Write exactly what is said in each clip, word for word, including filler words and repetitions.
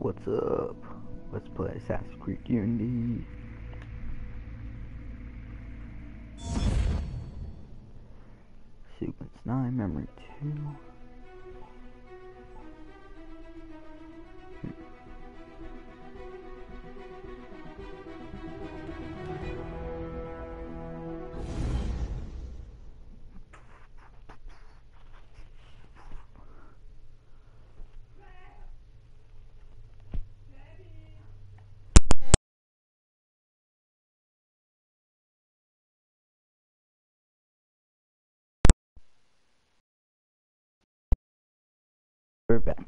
What's up? Let's play Assassin's Creed Unity. Sequence nine, Memory two. We're back.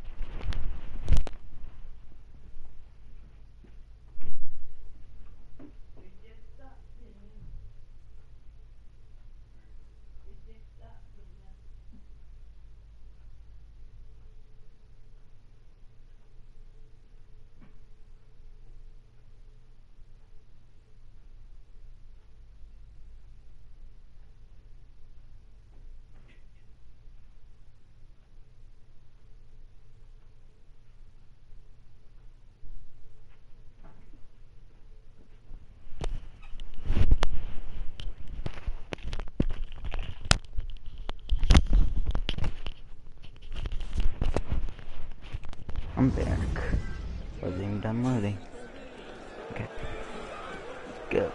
I'm back. Wasn't even done loading. Okay. Go.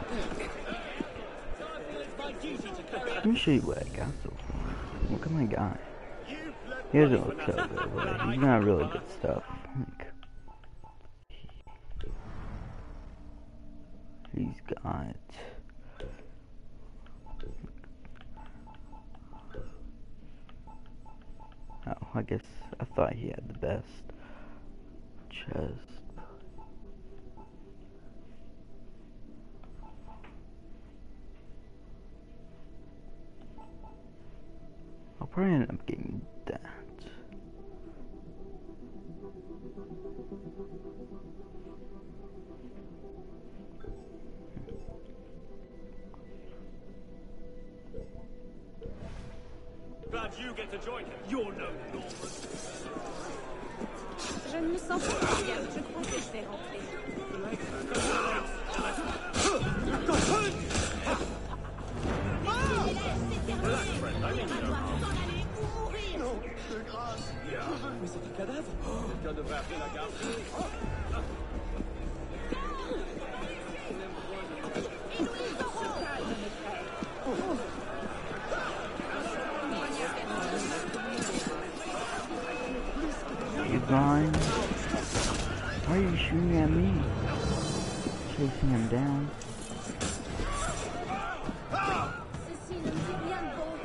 Let me show you what I got so far. Look at my guy. He doesn't look so good, but he's got really good stuff. Like, he's got... Oh, I guess I thought he had the best chest. I'll probably end up getting that. Glad you get to join him. You're no Norman. Je ne me sens pas bien. Je crois que je vais rentrer. Non, de grâce. Mais c'est un cadavre. Quelqu'un devrait appeler la garde. You blind? Why are you shooting at me? Chasing him down. Ceci ne me dit rien de bon.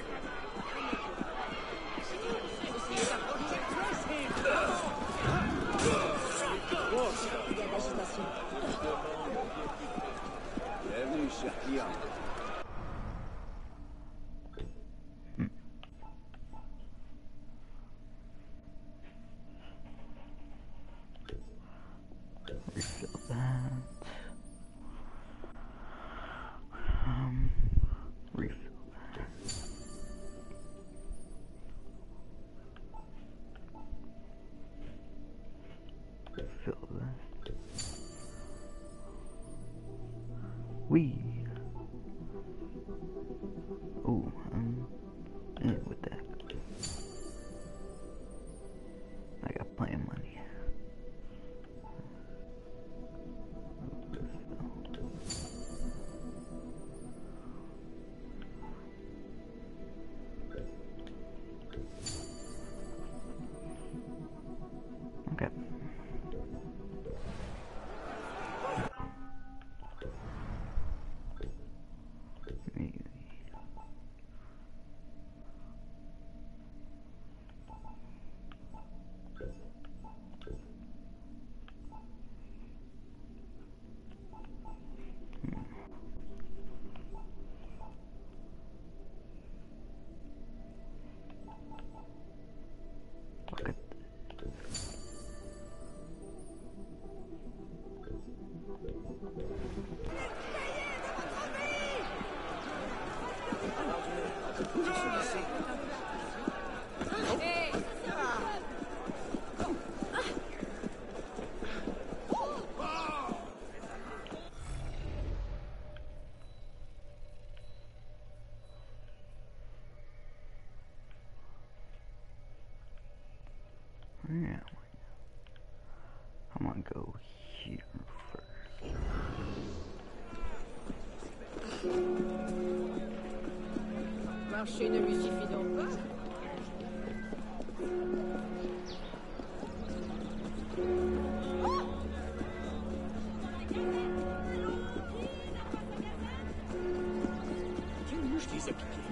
Il y a d'agitation. Bienvenue, cher client. Refill that. Um, refill that. Refill that. We. Ooh, um, in with that. I got plenty of money. Okay. Yeah. I'm gonna go here first. Marcher ne lui suffit donc pas. Quelle mouche les a piqués?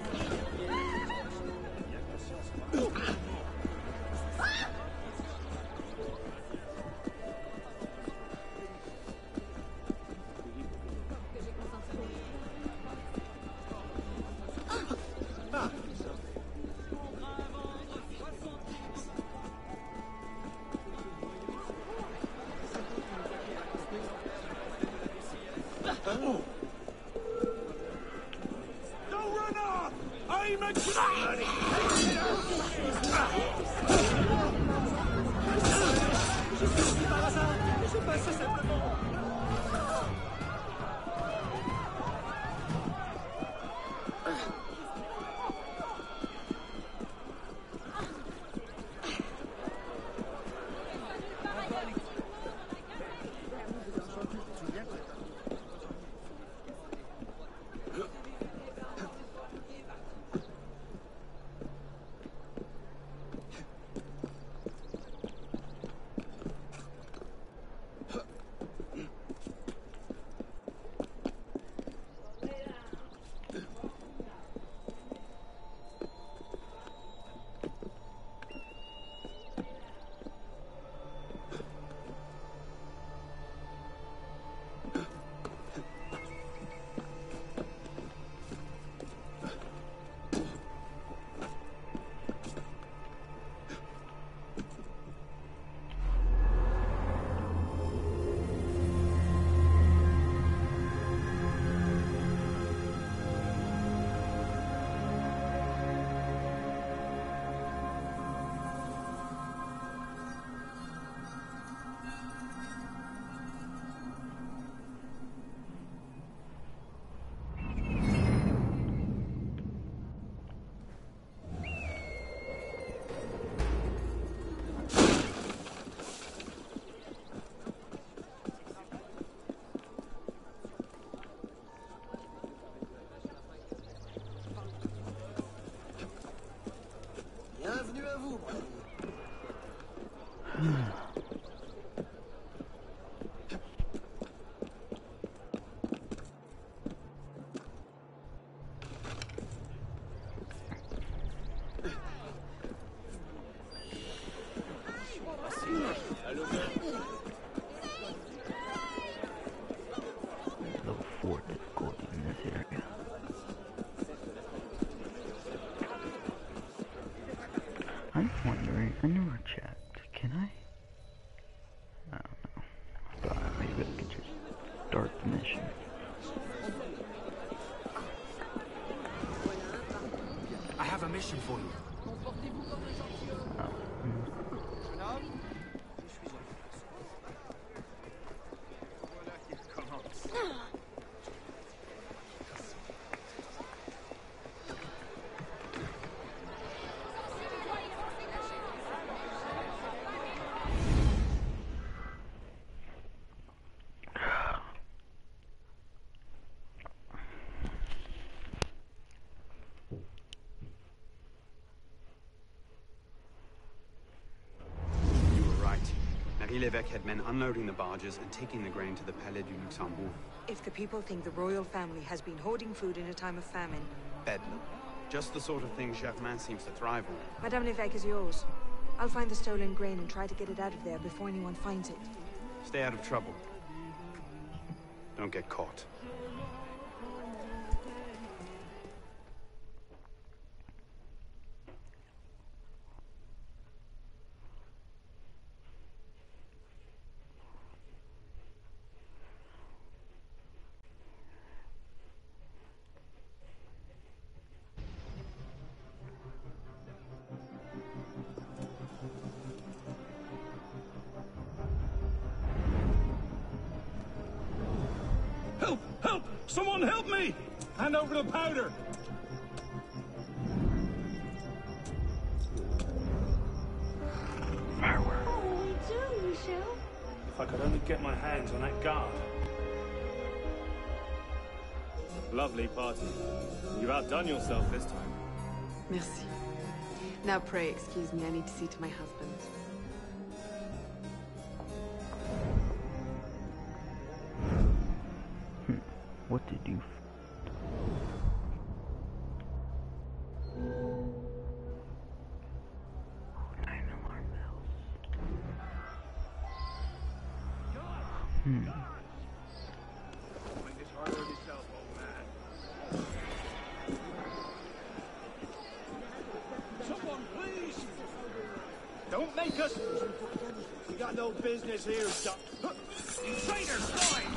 Bienvenue à vous, Brady. Level four difficulty in this area. I'm wondering, I never checked, can I? I don't know. I thought maybe I could just start the mission. I have a mission for you. Oh. L'évêque had men unloading the barges and taking the grain to the Palais du Luxembourg. If the people think the royal family has been hoarding food in a time of famine... Bedlam. Just the sort of thing Germain seems to thrive on. Madame l'évêque is yours. I'll find the stolen grain and try to get it out of there before anyone finds it. Stay out of trouble. Don't get caught. Help! Help! Someone help me! Hand over the powder! Fireworks. If I could only get my hands on that guard. Lovely party. You've outdone yourself this time. Merci. Now pray excuse me, I need to see to my husband. Hmm. What did you... Nine alarm bells. Hmm. Someone, please! Don't make us! We got no business here, stop. Traitor, fine!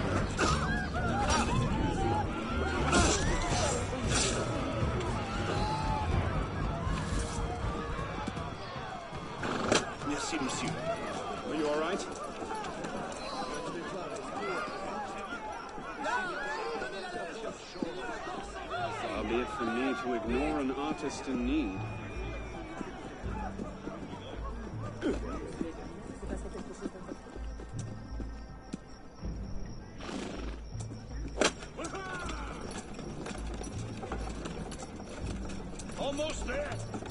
Merci, monsieur. Are you all right? Far be it from me to ignore an artist in need. Almost there!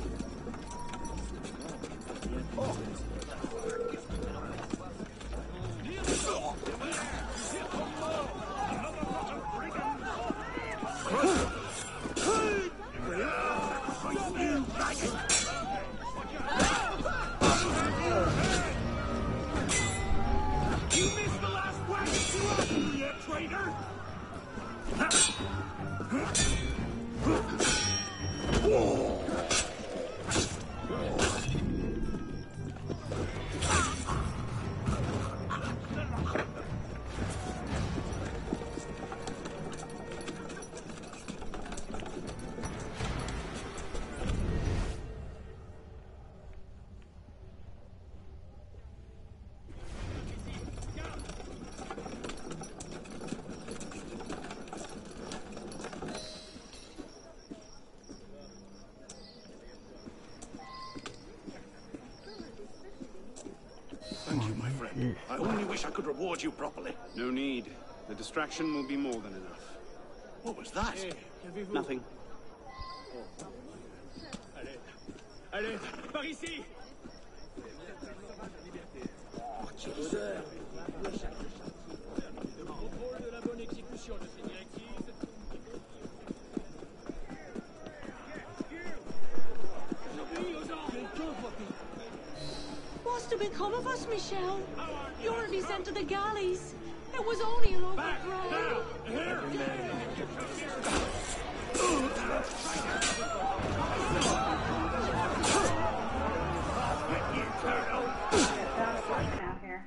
You missed the last wagon too often, you traitor! Thank you, my friend. I only wish I could reward you properly. No need. The distraction will be more than enough. What was that? Nothing. Allez, allez, par ici! Contrôle de la bonne exécution de ces directives. What's to become of us, Michelle? You're to be sent to the galleys. It was only a local Back crime. now! Here! Out here.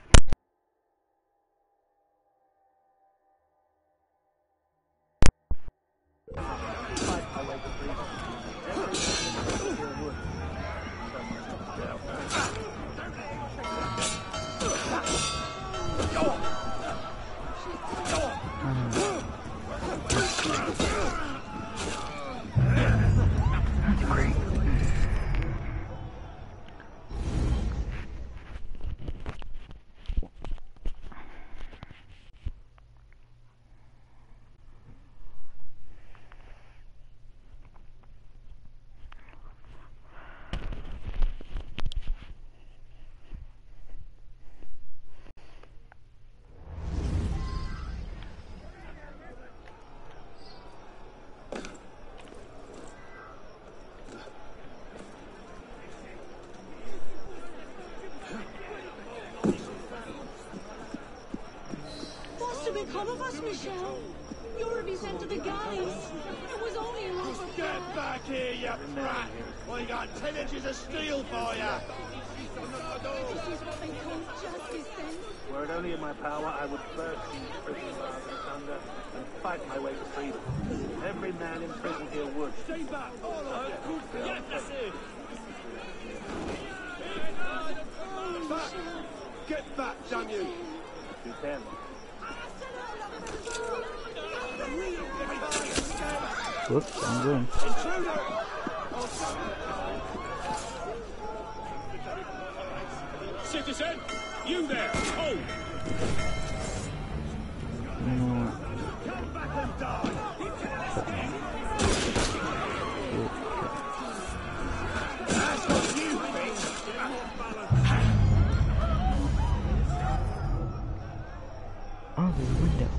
That's great. What's to become of us, Michelle? You're to be sent to the galleys. It was only a local crime. Get back here, you brat! I got ten inches of steel for you! This is what they call justice, then. Were it only in my power, I would burst these prison bars asunder and fight my way to freedom. Every man in prison here would. Stay back! All right, yes, that's it! Back! Get back, damn you! You can. Whoops, I'm going. Intruder! citizen! You there! Oh! You know what? Come back and die! That's what you think! Oh, there's a window.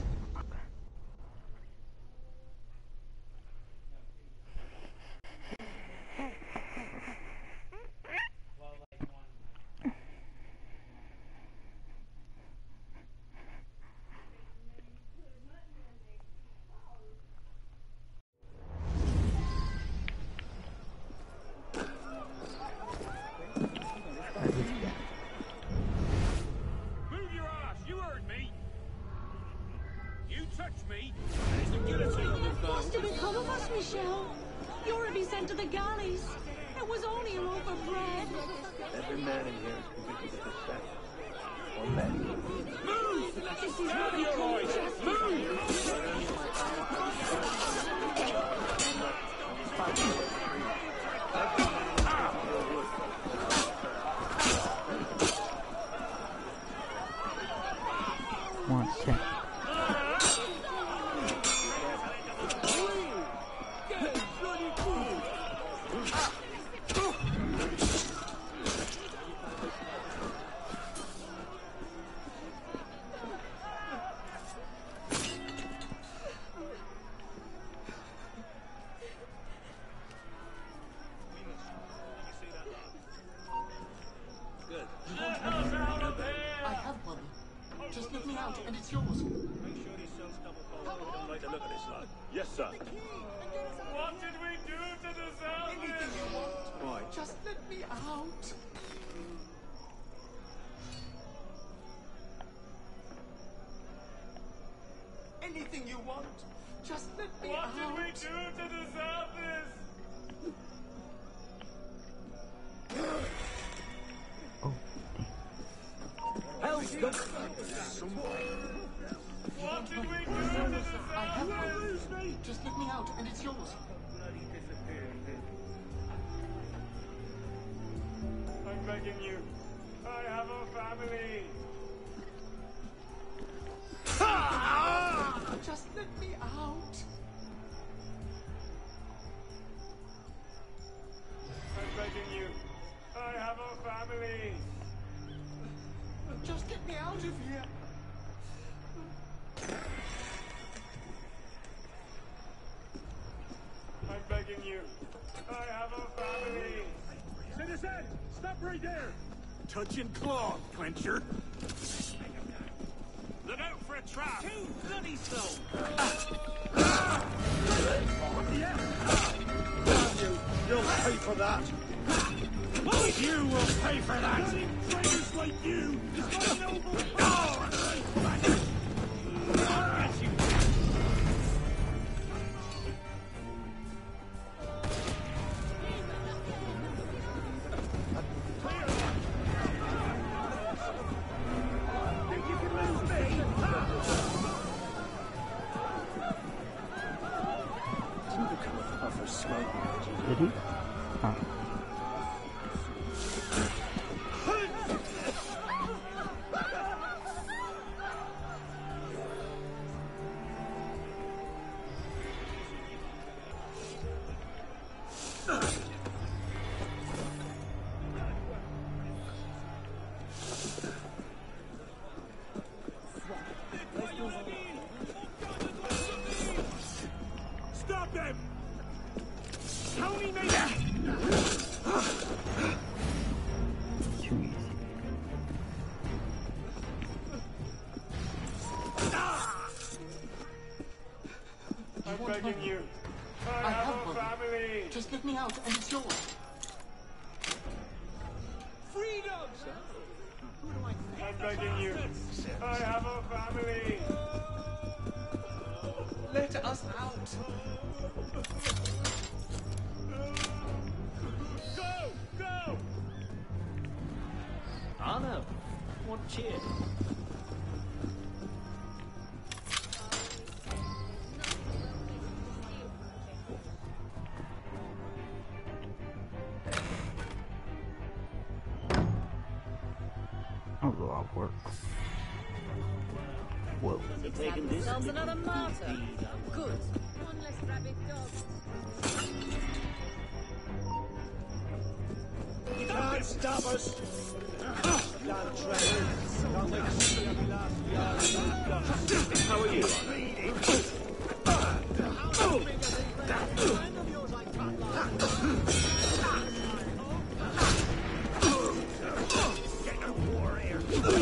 Move your ass! You heard me! You touch me, there's the guillotine! What's to become of us, Michelle? You're to be sent to the galleys. It was only a loaf of bread. Every man in here is convicted of this theft. Or less. Move! This is Have what your we call eyes! justice. Move! One check. I have one. Just let me out and it's yours. Make sure these cells double fold. We don't like the look of this lot. Yes, sir. What did we do to deserve Anything this? you want. Why? Just let me out. Anything you want. Just let me What out. did we do to deserve this? Hell's got What did we do to deserve I have this? one. Just let me out and it's yours. I'm begging you. I have a family. Just let me out. I'm begging you. I have a family. Just get me out of here. I'm begging you. I have a family. Citizen! Stop right there! Touching cloth, clencher! Look out for a trap! Too bloody slow! Yeah! Damn you! You'll pay for that! You will pay for that! Traitors like you! My noble... Oh! Get you! Did he? Huh. Stop them! Tony made Too easy. I'm want begging money? you. I, I have, have a one. family. Just let me out and it's yours. freedom! I'm begging you. I have a family. Let us out. Go! Go! Anna, what cheer? was a lot of work. Whoa. Taking this another martyr. Good. One less rabbit dog. You can't stop us! Land trader! Can't wait to see every last yard of that. How are you? Get no war here!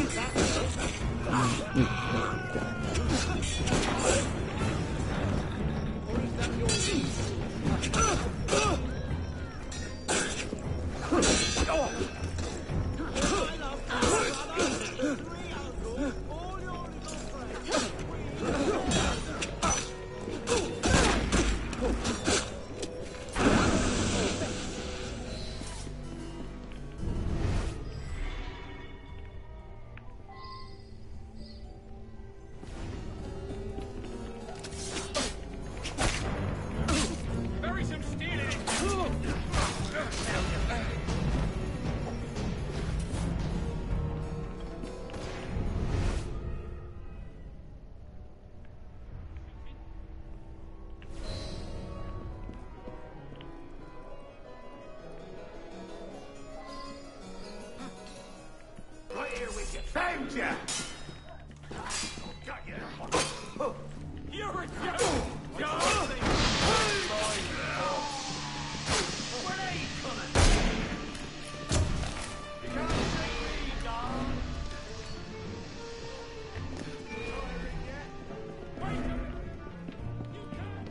Found ya! Got ya! You're a joke! Where are you coming? You can't see me, dog! Wait a minute! You can't!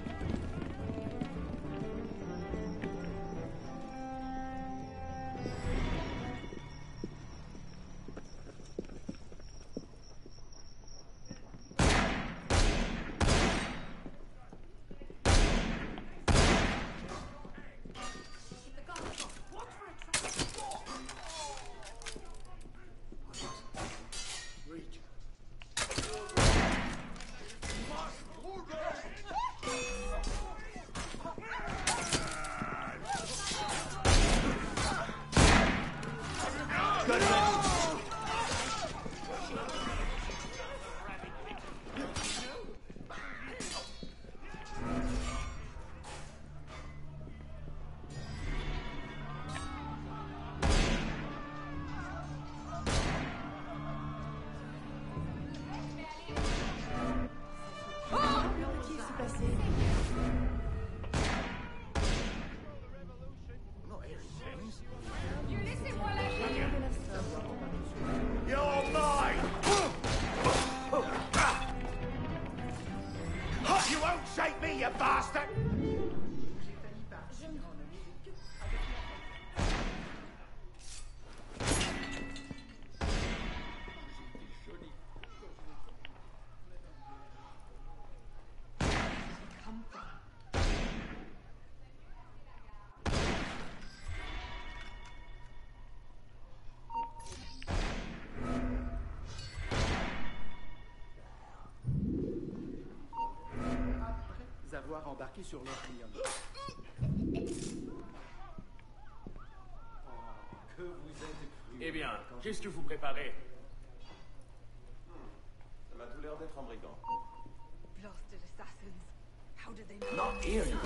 Avoir embarqué sur leur client. Que vous êtes cru. Eh bien, qu'est-ce que vous préparez? Ça m'a tout l'air d'être un brigand. Blasted assassins. How did they know? Not here, you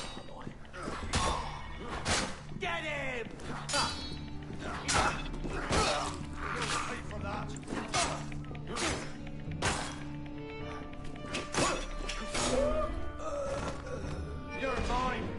get him! Pay for that! You're mine!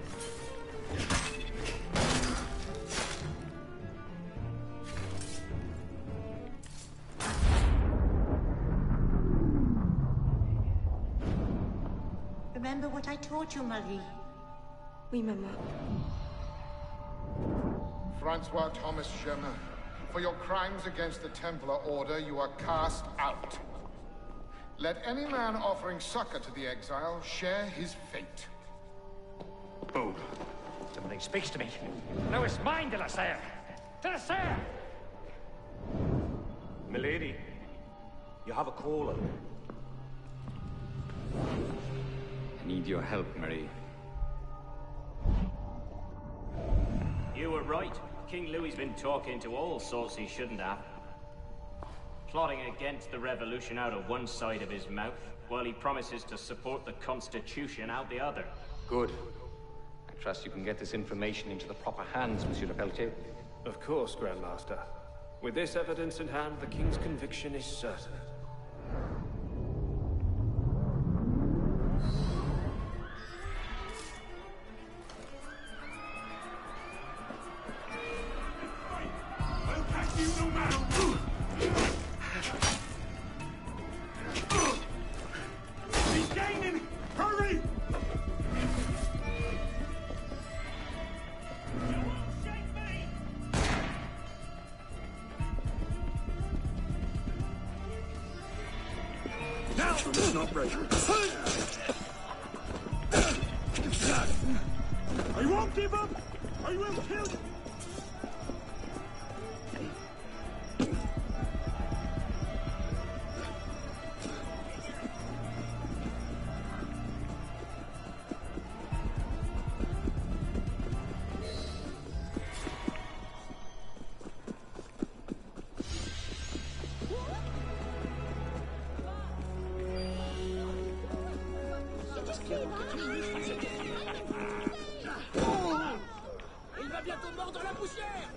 Remember what I taught you, Marie? Oui, Maman. Francois Thomas Germain, for your crimes against the Templar Order, you are cast out. Let any man offering succor to the exile share his fate. Boom. Somebody speaks to me. No, it's mine, de la Serre. De la Serre! Milady, you have a caller. I need your help, Marie. You were right. King Louis's been talking to all sorts he shouldn't have. plotting against the revolution out of one side of his mouth, while he promises to support the Constitution out the other. Good. I trust you can get this information into the proper hands, Monsieur Lepelletier. Of course, Grandmaster. With this evidence in hand, the King's conviction is certain. I'll catch you no matter what! He's gaining! Hurry! Now it's not right. I won't give up! I will kill you! Il va bientôt mordre la poussière.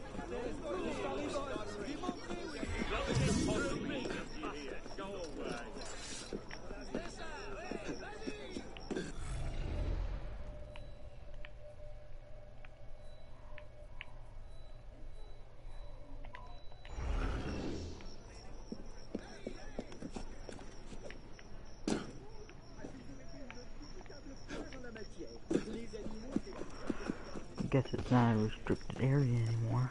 I guess it's not a restricted area anymore.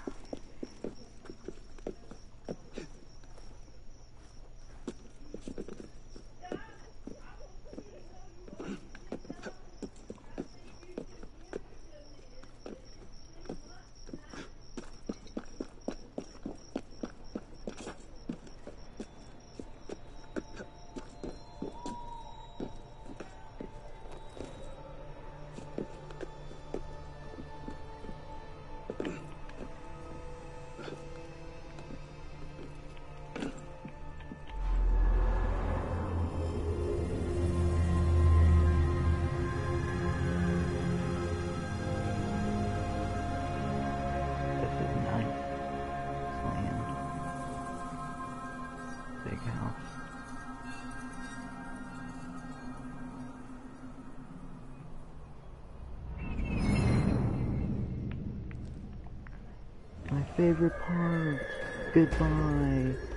My favorite part. Goodbye.